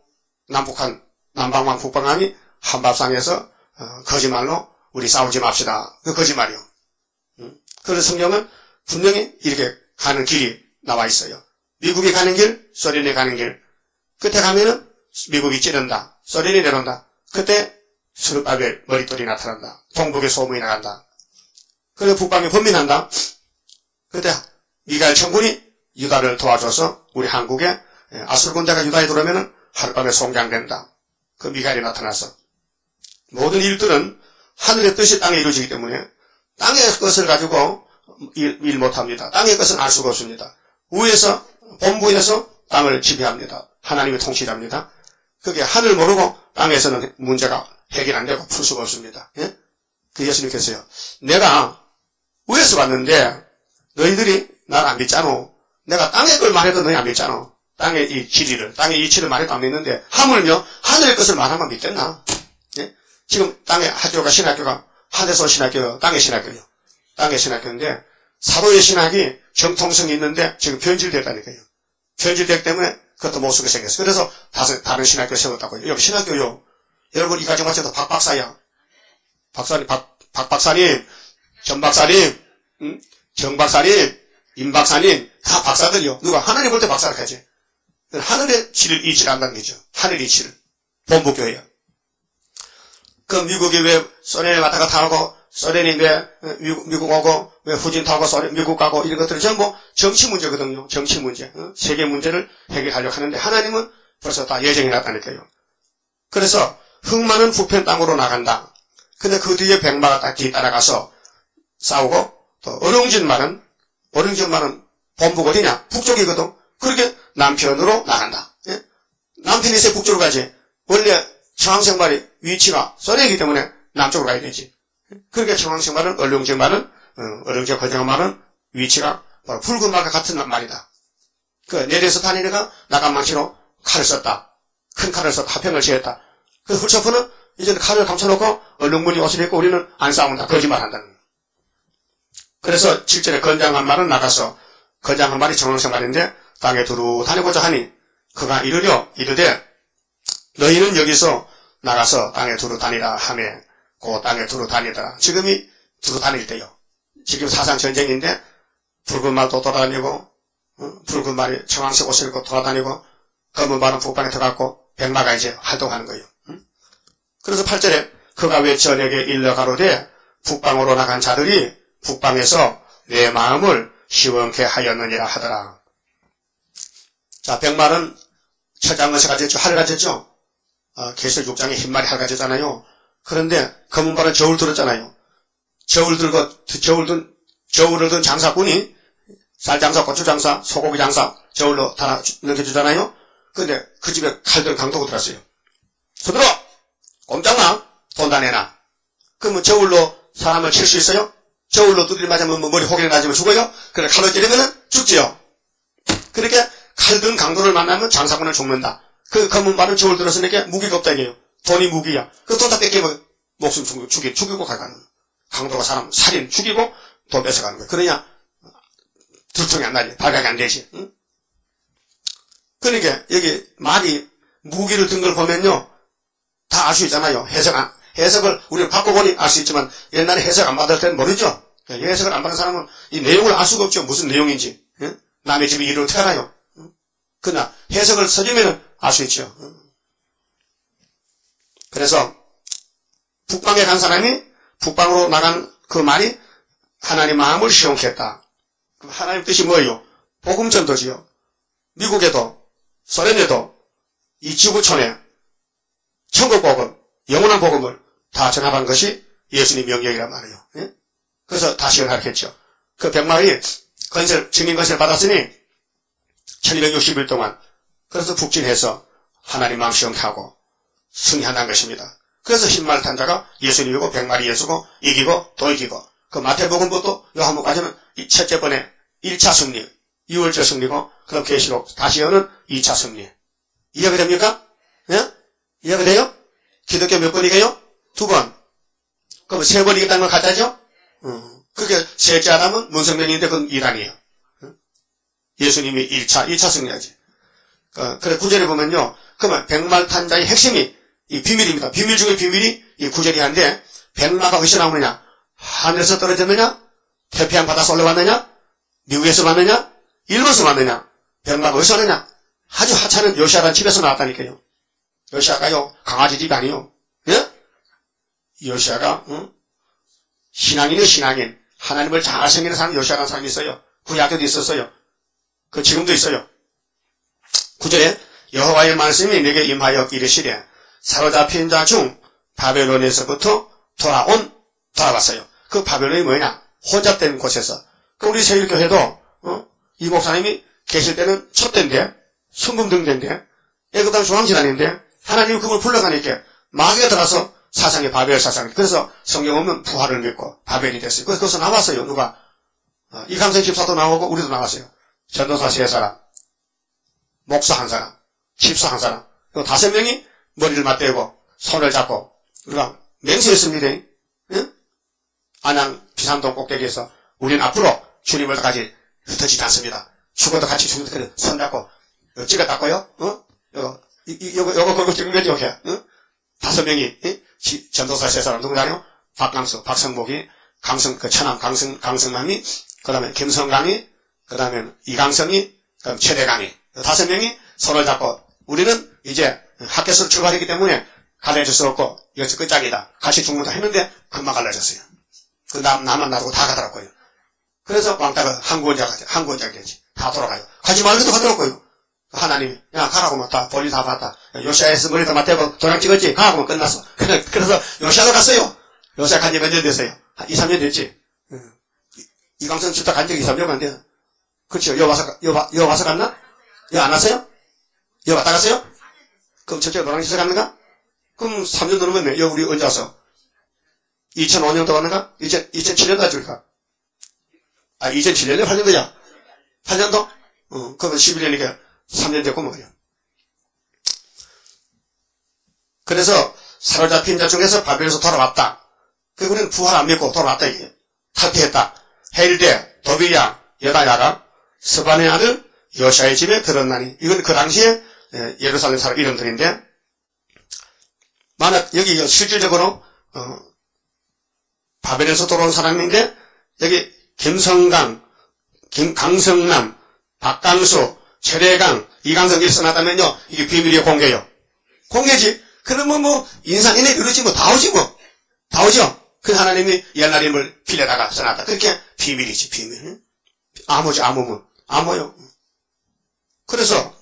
남방왕 북방왕이 한밥상에서 거짓말로 우리 싸우지 맙시다. 그 거짓말이요. 그래서 성경은 분명히 이렇게 가는 길이 나와 있어요. 미국이 가는 길, 소련이 가는 길. 끝에 가면은 미국이 찌른다. 소련이 내려온다. 그때 스룹바벨 머릿돌이 나타난다. 동북의 소문이 나간다. 그리고 북방이 번민한다. 그때 미가엘 청군이 유다를 도와줘서 우리 한국에 아수르 군대가 유다에 들어오면은 하룻밤에 송장된다. 그 미가엘이 나타나서 모든 일들은 하늘의 뜻이 땅에 이루어지기 때문에 땅의 것을 가지고 일 못합니다. 땅의 것은 알 수가 없습니다. 위에서 본부에서 땅을 지배합니다. 하나님이 통치합니다. 그게 하늘 모르고 땅에서는 문제가 해결 안 되고 풀 수가 없습니다. 예? 그 예수님께서요. 내가 위에서 왔는데 너희들이 날 안 믿잖아. 내가 땅의 걸 말해도 너희 안 믿잖아. 땅의 이 진리를, 땅의 이치를 말해도 안 믿는데 하물며 하늘의 것을 말하면 믿겠나? 예? 지금 땅의 학교가 신학교가 하늘에서 신학교요. 땅의 신학교요. 땅의 신학교인데 사도의 신학이 정통성이 있는데 지금 변질됐다니까요. 변질됐기 때문에 그것도 못 쓰게 생겼어요. 그래서 다른 신학교를 세웠다고요. 여기 신학교요. 여러분 이 가정 맞춰도 박 박사야. 박사님, 박 박사님, 전 박사님, 정 박사님, 임 박사님 다 박사들이요. 누가 하나님 볼 때 박사를 하지. 하늘의 이치를 안다는 거죠. 하늘 이치를. 본부교회야. 그 미국이 왜 소련에 왔다 갔다 하고 소련이 왜 미국 오고 왜 후진 타고 미국 가고 이런 것들은 전부 정치 문제거든요. 정치 문제. 세계 문제를 해결하려고 하는데 하나님은 벌써 다 예정이 났다니까요. 그래서 흑마는 북편 땅으로 나간다. 근데 그 뒤에 백마가 딱 뒤따라가서 싸우고 또 어룡진 말은 본부가 어디냐? 북쪽이거든. 그렇게 남편으로 나간다. 예? 남편이 있어야 북쪽으로 가지. 원래 청황생말이 위치가 소련이기 때문에 남쪽으로 가야 되지. 그러니까 청황생말은 얼룡쟁말은 어룡쟁 거정말은 위치가 바로 붉은 말과 같은 말이다. 그 내려서 다니다가 나간망치로 칼을 썼다. 큰 칼을 써서 화평을 지었다. 그 훌초프는 이제 칼을 감춰놓고 얼룩무늬 옷을 입고 우리는 안 싸운다. 거짓말한다는 거예요. 그래서 7절에 건장 한 마리는 나가서 건장 한 마리 정황생 말인데 땅에 두루 다니고자 하니 그가 이르되 너희는 여기서 나가서 땅에 두루 다니라 하며 그 땅에 두루 다니더라. 지금이 두루 다닐 때요. 지금 사상 전쟁인데 붉은 말도 돌아다니고 붉은 말이 정황색 옷을 입고 돌아다니고 검은 말은 북방에 들어갔고 백마가 이제 활동하는 거예요. 그래서 8절에 그가 외쳐 내게 일러 가로되 북방으로 나간 자들이 북방에서 내 마음을 시원케 하였느니라 하더라. 자, 백말은 처장것이 가졌죠. 활을 가졌죠. 계시록 6장에 흰말이 활 가졌잖아요. 그런데 검은 말은 저울 들었잖아요. 저울을 든 장사꾼이 쌀장사, 고추장사, 소고기 장사 저울로 달아 넘겨주잖아요. 근데 그 집에 칼들 강도가 들었어요. 손들어! 꼼짝마! 돈 다 내놔. 그러면 저울로 사람을 칠 수 있어요? 저울로 두드려 맞으면 머리 호갱이 나지면 죽어요? 그래 칼로 찌르면 죽지요. 그렇게 칼든 강도를 만나면 장사꾼은 죽는다. 그 검은 말은 저울 들었으니까 무기가 없다 이게요. 돈이 무기야. 그 돈 다 뺏기면 목숨 죽이고 가가는 거예요. 강도가 사람 살인 죽이고 돈 뺏어가는 거예요. 그러냐 들통이 안 나지. 발각이 안 되지. 응? 그러니까 여기 말이 무기를 든 걸 보면요. 다 알 수 있잖아요. 해석을 우리가 바꿔보니 알 수 있지만 옛날에 해석 안 받을 때는 모르죠. 해석을 안 받은 사람은 이 내용을 알 수가 없죠. 무슨 내용인지. 응? 남의 집에 일을 어떻게 알아요? 응? 그러나 해석을 써주면 알 수 있죠. 응? 그래서 북방에 간 사람이 북방으로 나간 그 말이 하나님 마음을 시원케 했다. 하나님 뜻이 뭐예요? 복음 전도지요. 미국에도 소련에도 이 지구촌에 천국 복음, 영원한 복음을 다 전합한 것이 예수님 명령이란 말이에요. 예? 그래서 다 시원하겠죠. 그 백마의 증인 건설을 받았으니 1260일 동안 그래서 북진해서 하나님 마음 시원케 하고 승리한다는 것입니다. 그래서 흰말 탄 자가 예수님이고 백마리 예수고 이기고 또 이기고 그 마태복음부터 요한복음까지는 첫째 번에 1차 승리, 6월절 승리고 그럼 계시록 다시 여는 2차 승리. 이해가 됩니까? 예? 이해가 돼요? 기독교 몇 번 이겨요? 2번. 그럼 3번 이겼다는 건 가짜죠? 그게 셋째 아담은 문성명인데 그건 이단이에요. 예수님이 1차, 2차 승리하지. 그래 9절에 보면요. 그러면 백말탄자의 핵심이 이 비밀입니다. 비밀 중에 비밀이 이 9절이 한데 백마가 어디서 나오느냐? 하늘에서 떨어졌느냐? 태평양 바다에서 올라왔느냐? 미국에서 왔느냐? 일본에서 왔느냐? 백마가 어디서 왔느냐? 아주 하찮은 요시아라는 집에서 나왔다니까요. 요시아가요 강아지 집이 아니요. 예? 요시아가 신앙인이요 신앙인. 하나님을 잘 섬기는 사람 요시아라는 사람이 있어요. 구약에도 있었어요. 그 지금도 있어요. 9절에 여호와의 말씀이 내게 임하여 이르시되 사로잡힌 자 중 바벨론에서부터 돌아왔어요. 그 바벨론이 뭐냐? 혼잡된 곳에서. 그 우리 세일교회도 이 목사님이 계실 때는 첫 때인데 순금등대인데 애굽당 중앙지단인데 하나님이 그걸 불러가니까 마귀가 들어가서 사상이 바벨 사상. 그래서 성경 오면 부활을 믿고 바벨이 됐어요. 그래서 거기서 나왔어요. 누가? 이강선 집사도 나오고 우리도 나왔어요. 전도사 3사람, 목사 1사람, 집사 1사람. 5명이 머리를 맞대고 손을 잡고 우리가 맹세했습니다. 응? 안양 비산동 꼭대기에서 우리는 앞으로 주님을 까지 흩어지지 않습니다. 죽어도 같이 죽는다. 손 잡고 찍어 닦고요. 요거 걸고 찍은 거죠. 5명이 전도사 3사람 누구냐요? 박강수, 박성복이, 천암 강성남이, 그 다음에 김성강이, 그 다음에 이강성이, 그 다음에 최대강이 5명이 손을 잡고 우리는 이제 학교에서 출발했기 때문에 갈라질 수 없고 이것이 끝장이다. 같이 죽는다 했는데 금방 갈라졌어요. 그 나만 놔두고 다 가더라고요. 그래서 왕따가 항구원자가 되지. 다 돌아가요. 가지 말고도 가더라고요. 하나님이 야 가라고 막 다 볼일 다 봤다. 요시아에서 머리도 맞대고 도장 찍었지. 가라고 끝났어. 그래서 요시아도 갔어요. 요시아 간지 몇 년 됐어요? 한 2, 3년 됐지. 이강성 집사 간지 2, 3년 안 돼요. 그렇죠. 여 와서 갔나? 여 안 왔어요? 여 왔다 갔어요? 그럼 저쪽에 노랑지에서 갔는가? 그럼 3년 넘으면 여 우리 언제 왔어? 2005년도 왔는가? 2007년도 왔을까? 2007년에 8년도야? 8년도? 그러면 11년이니까 3년 됐고 뭐예요. 그래서 사로잡힌 자 중에서 바벨에서 돌아왔다. 우리는 부활 안 믿고 돌아왔다 이게. 탈피했다. 헬대, 도비야, 여다야가 스반의 아들 여샤의 집에 들었나니. 이건 그 당시에 예루살렘 사람 이름들인데, 만약 여기 실질적으로 바벨에서 돌아온 사람인데 여기 김성강, 강성남, 박강수, 최래강, 이강성 일선하다면요 이게 비밀이에요, 공개요. 공개지. 그러면 뭐 인상이네 그러지 뭐 다 오지 뭐. 다 오죠. 그 하나님이 옛날 이름을 빌려다가 써놨다. 그렇게 비밀이지, 비밀. 암호지, 암호문. 암호요. 그래서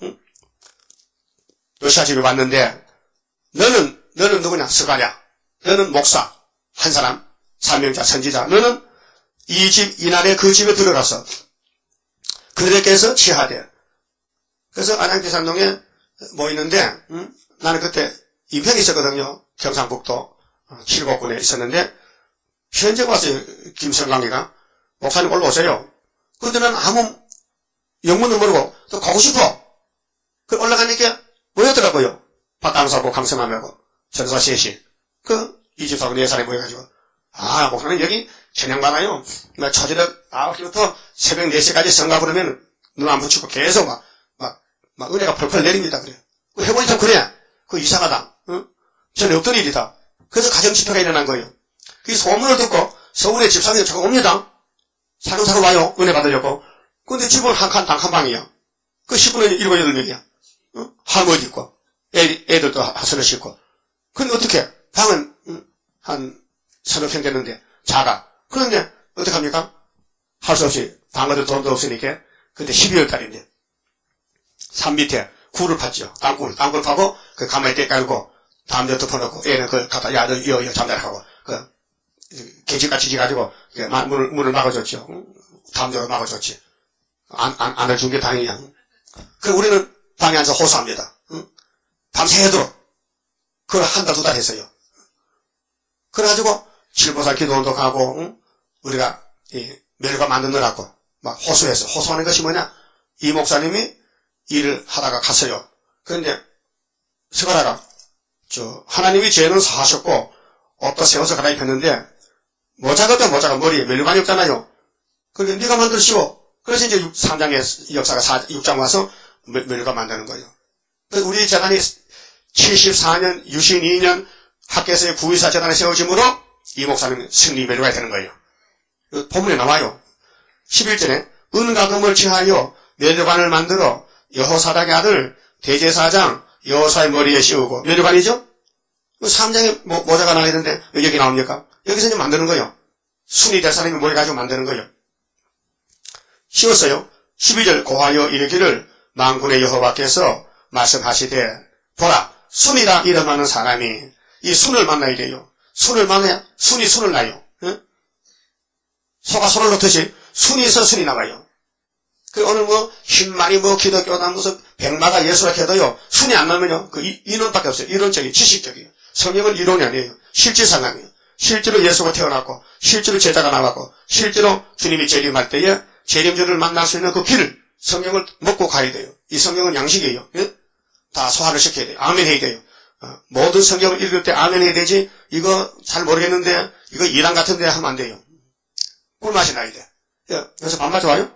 요시아 집에 왔는데 너는 누구냐? 스가랴. 너는 목사. 한 사람. 사명자, 선지자. 너는 이 집, 이날에 그 집에 들어가서 그들에게서 취하되. 그래서 안양대산동에 모이는데 나는 그때 임평이 있었거든요. 경상북도 칠곡군에 있었는데 현장 왔어요. 김성강이가. 목사님 올라오세요. 그런데 나는 아무 영문을 모르고 또 가고 싶어. 그 올라가니까 모였더라고요. 박강수하고 강성함하고 전사 셋이. 이 집사하고 네 사람이 모여가지고 목사님 여기 저녁 많아요. 나 초저녁 9시부터 새벽 4시까지 성가 부르면 눈 안 붙이고 계속 막 은혜가 펄펄 내립니다. 그래. 해보니까 그래. 이상하다. 전에 없던 일이다. 그래서 가정집회가 일어난 거예요. 그 소문을 듣고 서울에 집사님이 자꾸 옵니다. 사경사로 와요. 은혜 받으려고. 근데 집은 한 칸, 한 방이야. 10분에 7, 8명이야. 할머니 있고, 애들도 서너 싣고. 근데 어떻게? 방은, 한 서너 평 됐는데, 작아. 그런데, 어떡합니까? 할 수 없이, 방어도 돈도 없으니까. 근데 12월 달인데, 산 밑에 굴을 팠죠. 땅굴 파고, 가만히 떼 깔고, 담요 덮어놓고, 애는 그걸 갖다, 야, 너, 잠자라 하고, 개집같이 지가지고, 문을 막아줬죠. 담요로 막아줬지. 안을 준 게 다행이야. 우리는 방에 앉아서 호소합니다. 밤새도록. 그걸 한 달, 2달 했어요. 그래가지고, 칠보살 기도원도 가고, 우리가, 멸과 만드느라고, 막 호소했어. 호소하는 것이 뭐냐? 이 목사님이 일을 하다가 갔어요. 그런데, 스가랴가, 하나님이 죄는 사하셨고, 옷도 세워서 갈아입혔는데, 모자가 머리에 멸관이 없잖아요. 그러니까 네가 만들시오. 그래서 이제 3장의 역사가 6장 와서 멸관 만드는 거예요. 그래서 우리 재단이 74년, 유신 2년 학교에서의 구의사 재단에 세워짐으로 이 목사님 승리 멸관이 되는 거예요. 본문에 나와요. 11절에 은과 금을 취하여 멸관을 만들어 여호사닥의 아들 대제사장 여호사의 머리에 씌우고 멸관이죠? 3장에 모자가 나와야 되는데 왜 여기 나옵니까? 여기서 이제 만드는 거예요. 순위 될 사람이 머리 가지고 만드는 거예요. 씌웠어요. 12절 고하여 이르기를 만군의 여호와께서 말씀하시되 보라 순이라 이름하는 사람이 이 순을 만나야 돼요. 순을 만나야 순을 나요. 응? 소가 손을 놓듯이 순이 있어 순이 나와요. 오늘 흰말이 기독교나 무슨 백마가 예수라 해도요 순이 안 나면요 이론밖에 없어요. 이론적인 지식적이에요. 성경은 이론이 아니에요. 실제 상황이에요. 실제로 예수가 태어났고 실제로 제자가 나왔고 실제로 주님이 재림할 때에 재림주를 만날 수 있는 그 길을 성경을 먹고 가야 돼요. 이 성경은 양식이에요. 예? 다 소화를 시켜야 돼요. 아멘 해야 돼요. 모든 성경을 읽을 때 아멘 해야 되지 이거 잘 모르겠는데 이거 이단 같은데 하면 안 돼요. 꿀맛이 나야 돼. 그래서 밥맛 좋아요?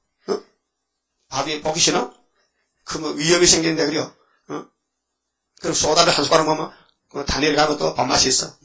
밥이 보기 싫어? 그러면 위험이 생기는데 그래요. 그럼 소다를 한 숟가락 먹으면 단일을 가면 또 밥맛이 있어.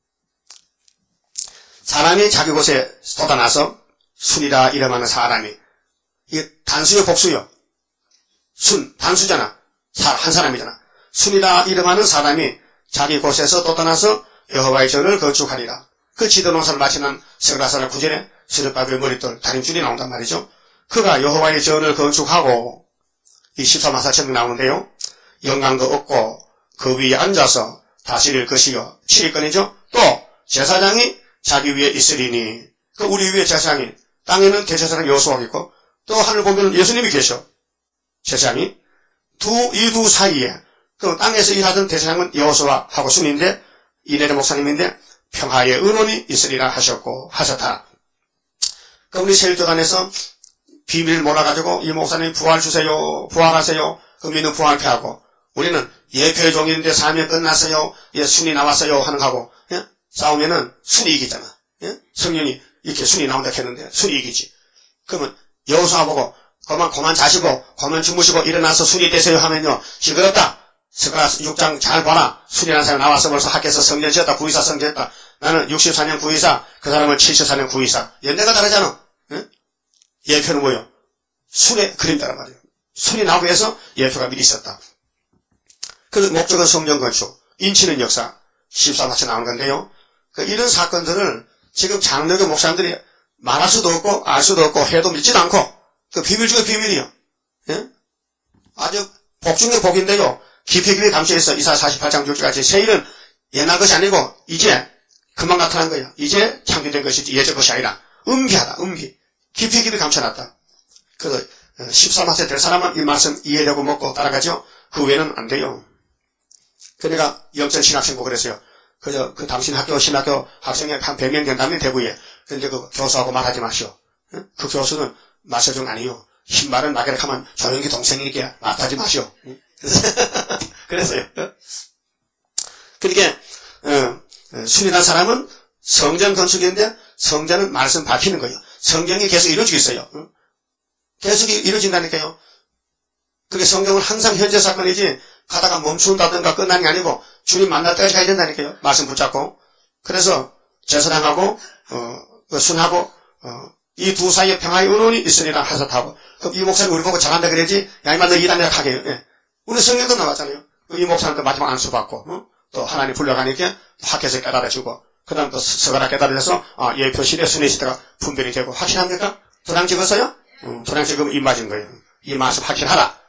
사람이 자기 곳에 쏟아나서 순이라 이름하는 사람이 이게 단수요 복수요? 단수잖아. 한 사람이잖아. 순이라 이름하는 사람이 자기 곳에서 돋아나서 여호와의 전을 건축하리라. 그 지도농사를 마치는 스가랴 9절에 스르바벨 머릿돌 다림줄이 나온단 말이죠. 그가 여호와의 전을 건축하고 이 14만 4천명 나오는데요. 영광도 없고 그 위에 앉아서 다스릴 것이요. 7위권이죠. 또 제사장이 자기 위에 있으리니 우리 위에 제사장이 땅에는 대제사장 여호수아가 있고 또 하늘 보면 예수님이 계셔. 제사장이 이 두 사이에 땅에서 일하던 대제사장은 여호수아하고 순인데 이내리 목사님인데 평화의 은원이 있으리라 하셨고 하셨다. 우리 세일교단에서 비밀을 몰아가지고 이 목사님 부활 주세요. 부활하세요. 그럼 우리는 부활패하고 우리는 예표의 종인데 사명 끝났어요. 순이 나왔어요 하는 거하고 싸우면은 순이 이기잖아. 성령이 이렇게 순이 나온다 했는데 순이 이기지. 그러면 여호수아 보고 그만 자시고 그만 주무시고 일어나서 순이 되세요 하면요 시끄럽다. 스가랴 6장 잘 봐라. 순이라는 사람이 나와서 벌써 학교에서 성전 지었다. 구이사 성전했다. 나는 64년 구이사, 그 사람은 74년 구이사. 연대가 다르잖아. 응? 예표는 뭐요? 순의 그림자란 말이에요. 순이 나오기 위해서 예표가 미리 있었다. 그 목적은 성전 건축, 인치는 역사, 14마치 나오는 건데요. 이런 사건들을 지금 장로교 목사님들이 말할 수도 없고 알 수도 없고 해도 믿지도 않고 그 비밀 중에 비밀이요. 예? 아주 복 중에 복인데요. 깊이 감춰있어. 이사야 48장 6절까지 세일은 옛날 것이 아니고 이제 금방 나타난 거예요. 이제 창조된 것이지 예전 것이 아니라 음기하다. 음기. 깊이 감춰놨다. 그래서 14마세 될 사람은 이 말씀 이해되고 먹고 따라가죠. 그 외에는 안 돼요. 그러니까 영전 신학생 보고 그랬어요. 그 당신 학교 신학교 학생이 한 100명 된다면 대구에. 그런데 그 교수하고 말하지 마시오. 응? 그 교수는 마셔중 아니요. 흰말은 나게를 하면 조용히 동생에게 말하지 마시오. 응? 그랬어요. 그러니까 순이라는 사람은 성전 건축인데 성전은 말씀 밝히는 거예요. 성경이 계속 이루어지고 있어요. 계속 이루어진다니까요. 그게 성경은 항상 현재 사건이지 가다가 멈춘다든가 끝난 게 아니고 주님 만날 때까지 가야 된다니까요. 말씀 붙잡고. 그래서 제사장하고 순하고 이 두 사이에 평화의 은원이 있으리라 하셨다고. 그럼 이 목사님 우리 보고 잘한다 그러지? 야 이만 너 이단이라 하게 해요. 예. 우리 성경도 나왔잖아요. 이 목사님도 마지막 안수받고 또 하나님 불러가니까 학교에서 깨달아주고 그 다음 또 서가라 깨달아서 예표실에 순회 시대가 분별이 되고 확실합니까? 도장 찍었어요? 도장 찍으면 입 맞은 거예요. 이 말씀 확실하다.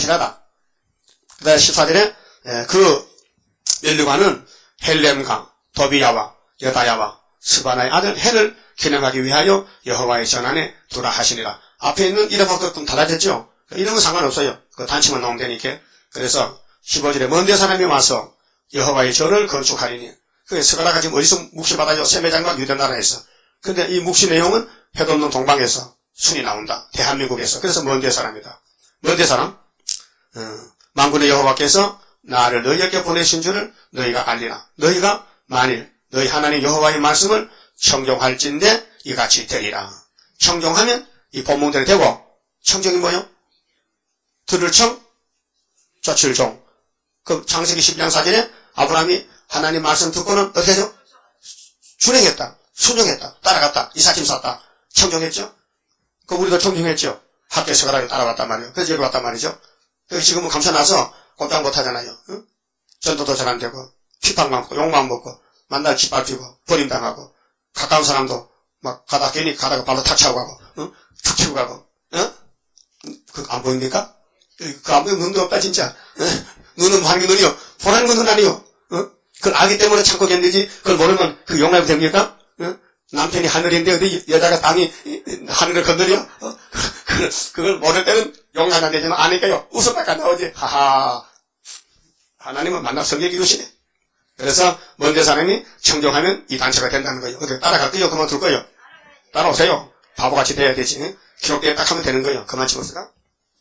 그 다음에 14절에 그 면류관은 헬렘과 도비야와 여다야와 스바나의 아들 헬을 기념하기 위하여 여호와의 전안에 두라 하시니라. 앞에 있는 이름하고 좀 달라졌죠? 이름은 상관없어요. 그 단치만 넣으면 되니까. 그래서 15절에 먼데 사람이 와서 여호와의 전을 건축하리니. 그 스가랴가 지금 어디서 묵시받아요? 세메장과 유대나라에서. 근데 이 묵시 내용은 해도 없는 동방에서 순이 나온다. 대한민국에서. 그래서 먼데 사람이다. 먼데 사람? 만군의 여호와께서 나를 너희에게 보내신 줄을 너희가 알리라. 너희가 만일 너희 하나님 여호와의 말씀을 청종할진대 이같이 되리라. 청종하면 이 본문대로 되고 청종이 뭐요? 들을 청, 쫓을 종. 그 창세기 12장 4절에 아브라함이 하나님 말씀 듣고는 어떻게 하죠? 준행했다. 순종했다. 따라갔다. 이삭짐 쌌다. 청종했죠? 그 우리도 청종했죠? 학교에서 가라고 따라갔단 말이에요. 그래서 여기 왔단 말이죠. 지금은 감춰놔서 꼼짝 못하잖아요. 응? 전도도 잘 안되고 핍박 많고 욕만 먹고 만날 짓밟히고 버림당하고 가까운 사람도 막 가다 괜히 가다가 발로 탁 차고 가고 응? 툭 치고 가고 응? 그거 안 보입니까? 그거 안 보이면 눈도 없다 진짜. 응? 눈은 하는 게 눈이요. 보라는 건 눈 아니요. 응? 그걸 알기 때문에 참고 견디지 그걸 모르면 그 용납이 됩니까? 응? 남편이 하늘인데 어디 여자가 땅이 하늘을 건드려? 그걸 모를 때는 용납 안 되지만 아니까요. 웃음밖에 안 나오지. 하하. 하나님은 만나 성경이 이루시네. 그래서 먼데 사람이 청종하면 이 단체가 된다는 거예요. 어떻게 따라갈게요? 그만둘 거예요. 따라오세요. 바보같이 돼야 되지. 기록대에 딱 하면 되는 거예요. 그만 집었을까?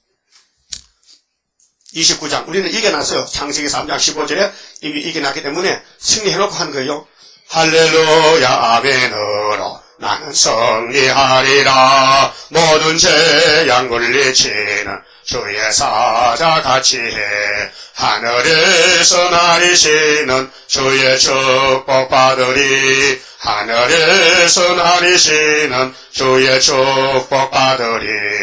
29장. 우리는 이겨놨어요. 창세기 3장 15절에 이미 이겨놨기 때문에 승리해놓고 하는 거예요. 할렐루야 아멘으로 나는 승리하리라. 모든 재앙 물리치는 주의 사자같이 해. 하늘에서 나리시는 주의 축복 받으리. 하늘에서 나리시는 주의 축복 받으리.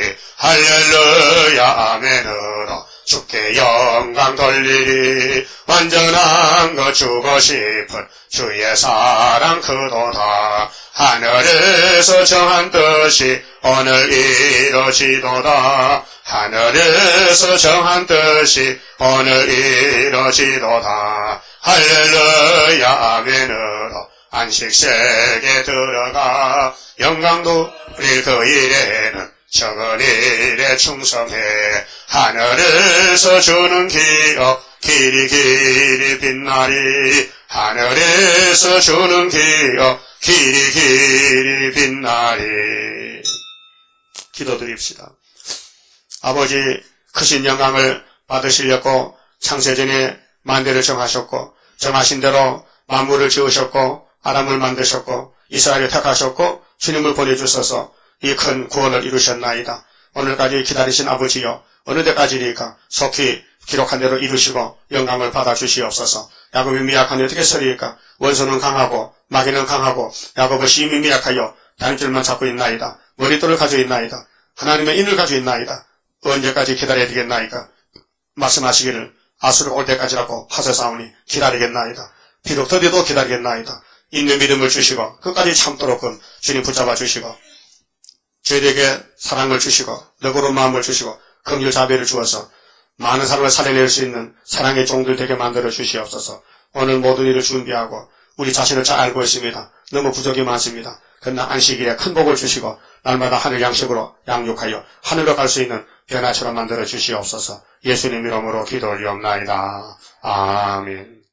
할렐루야 아멘으로 주께 영광 돌리리. 완전한 것 주고 싶은 주의 사랑 크도다. 하늘에서 정한 뜻이 오늘 이루어지도다. 하늘에서 정한 뜻이 오늘 이루어지도다. 할렐루야 아멘으로 안식세계 들어가. 영광도 우리 그 일에는 적은 일에 충성해. 하늘에서 주는 기업 길이 빛나리. 하늘에서 주는 기업 길이 빛나리. 기도드립시다. 아버지 크신 영광을 받으시려고 창세전에 만대를 정하셨고 정하신 대로 만물을 지으셨고 아람을 만드셨고 이스라엘을 택하셨고 주님을 보내주셔서 이 큰 구원을 이루셨나이다. 오늘까지 기다리신 아버지여, 어느 때까지니까 속히 기록한 대로 이루시고 영광을 받아 주시옵소서. 야곱이 미약하니 어떻게 서리이까? 원수는 강하고 마귀는 강하고 야곱은 심히 미약하여 다림줄만 잡고 있나이다. 머릿돌을 가지고 있나이다. 하나님의 인을 가지고 있나이다. 언제까지 기다려야 되겠나이까? 말씀하시기를 아수르 올 때까지라고 하세사오니 기다리겠나이다. 비록 더디도 기다리겠나이다. 있는 믿음을 주시고 끝까지 참도록 주님 붙잡아 주시고 저희에게 사랑을 주시고 너그러운 마음을 주시고 긍휼 자비를 주어서 많은 사람을 살려낼 수 있는 사랑의 종들 되게 만들어 주시옵소서. 오늘 모든 일을 준비하고 우리 자신을 잘 알고 있습니다. 너무 부족이 많습니다. 그러나 안식일에 큰 복을 주시고 날마다 하늘 양식으로 양육하여 하늘로 갈 수 있는 변화처럼 만들어 주시옵소서. 예수님 이름으로 기도 올리옵나이다. 아멘.